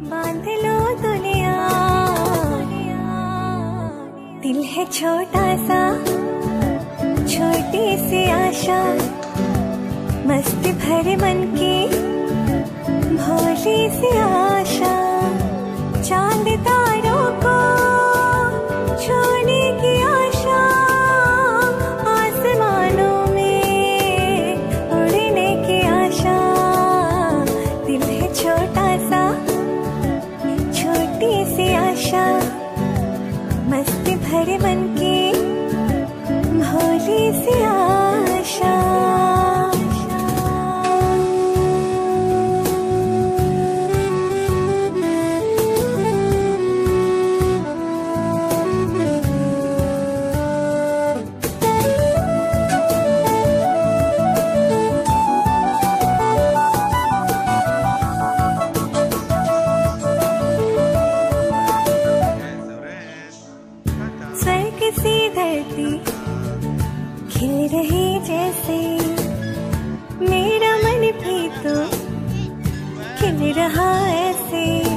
बांध लो दुनिया, दिल है छोटा सा, छोटी सी आशा, मस्ती भरे मन की भोली सी आशा, चांद तारों को छूने की आशा, आसमानों में उड़ने की आशा, दिल है छोटा सा, छोटी सी आशा, मस्ती भरे मन की भोली सी आशा। स्वर्ग सी धरती खिल रही जैसे, मेरा मन भी तो खिल रहा ऐसे।